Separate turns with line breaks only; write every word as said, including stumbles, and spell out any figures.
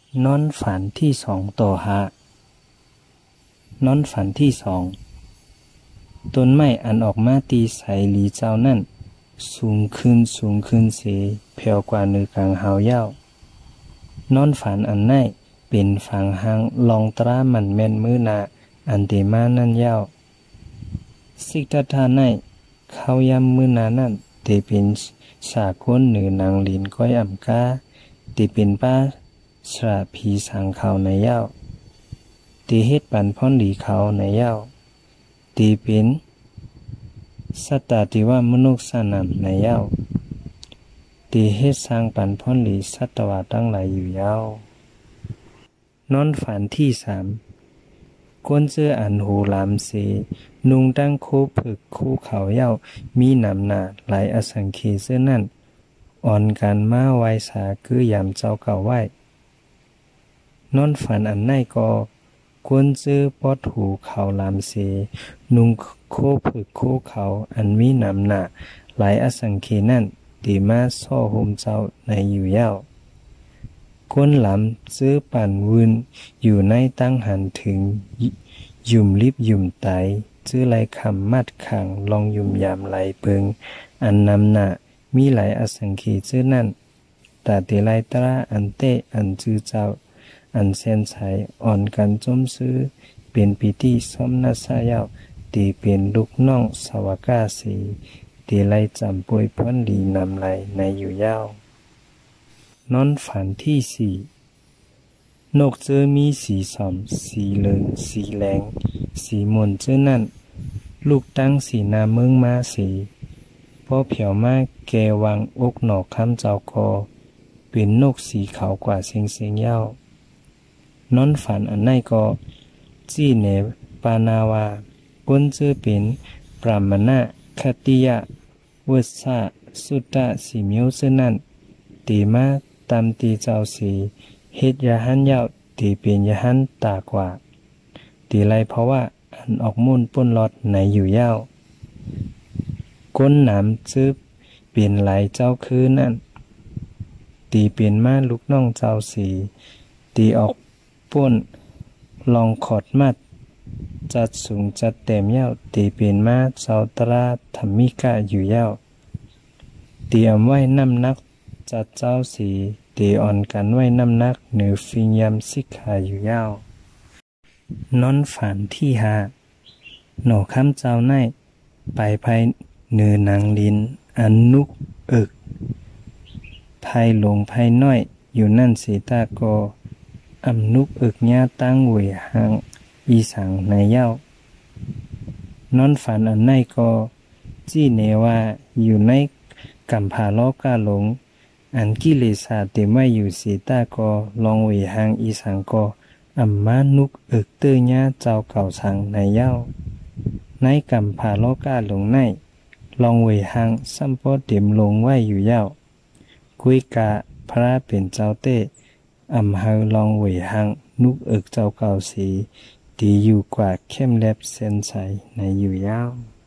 นอนฝันที่สองต่อหานอนฝันที่สองต้นไม้อันออกมาตีใสหลีเจ้านั่นสูงขึ้นสูงขึ้นเสียเพียวกว่าเนื้อกลางหาวเย้านอนฝันอันนั้นเป็นฝังหางลองตรามันแม่นมือนาอันเดมานั่นเย้าสิกตาทาในเขายำมือนานั่นเตเป็นสาก้นเหนือนางลินก้อยอ่ำกาเตเป็นป้าสระผีสังเขาในเย้าตีเฮ็ดปันพ่อนหลีเขาในเย้าตีเป็นสัตตาที่ว่ามนุษย์สนามในเย้าตีเฮ็ดสร้างปันพ่อนหลีสัตวาตั้งหลายอยู่เย้านอนฝันที่สามก้นเสื้ออันหูลามเสนุงตั้งโคผึกคู่เขาเย้ามีนำหนาหลายอสังเขเสื้อนั่นอ่อนการมาไวสาคือยามเจ้าเก่าไหวนอนฝันอันไหนก็กวนซื้อปอดหูเขาลามเสนุงโคผึกโคเขาอันมีนำหนาหลายอสังเขนั่นตีมาซ่อโฮมเจ้าในอยู่เย้าก้นหลำซื้อปั่นวืนอยู่ในตั้งหันถึงยุ่มลิบยุ่มไตซื้อไหลคำมัดขังลองยุ่มยามไหลเปิงอันนำหนามีหลายอสังเขซื้อนั่นแต่เตไลตราอันเตอันจื้อเจ้าอันเส้นสายอ่อนกันจมซื้อเป็นปีที่ซ้อมนาซาเย้าตีเป็นลูกน้องสวากาสีตีไลจำป่วยพ้นดีนำไหลในอยู่เย้านอนฝันที่สี่นกเจอมีสีสอมสีเหลืองสีแหลงสีมนเจอนั่นลูกตั้งสีนาเมืองมาสีพ่อเผียวมาแกวางอกหนอกคำเจ้าคอเป็นนกสีขาวกว่าเสียงเสียงเย้านอนฝันอันไหนก็จีเนปานาวาก้นเจอเป็นปรามณะคติยะวสะสุตตะสีเมียวเจอนั่นตีมาตามตีเจ้าสีเฮ็ดยาหันเย้าตีเป็นยาหันตากว่าตีไรเพราะว่าอันออกมุ่นป้นลอดไหนอยู่เย้าก้นหนามซึบเปลี่ยนไหลเจ้าคือนั่นตีเปลี่ยนมาลูกน้องเจ้าสีตีออกป้นลองขอดมัดจัดสูงจัดเต็มเย้าตีเปลี่ยนมาเจ้าตราธรรมิกะอยู่เย้าตีอำไว้น้ำนักจัดเจ้าสีตีอ่อนกันไว้น้ำนักเหนือฟิญยามสิกขาอยู่เย้านอนฝันที่หาหนอคำเจ้าในไปภายเหนือนางลินอันนุกเอิกภายหลงภายน้อยอยู่นั่นสีตาโกอำนุกเอิกญาตั้งเวยหางอีสังในเย้านอนฝันอันในก็จี้เนว่าอยู่ในกำพาลอกาหลงอันกิเลสาเต็มไว้อยู่สีตาก็ลองเวยหางอีสังก็อัมมานุกเอิกเตอญาเจ้าเก่าสังในเย้าในกำพาลอกาหลงในลองเวยหางสัมปอเต็มลงไว้อยู่เย้ากุยกะพระเป็นเจ้าเต้อำเฮาลองเวยหางนุกเอิกเจ้าเก่าสีดีอยู่กว่าเข้มแลบเส้นใสในอยู่เย้า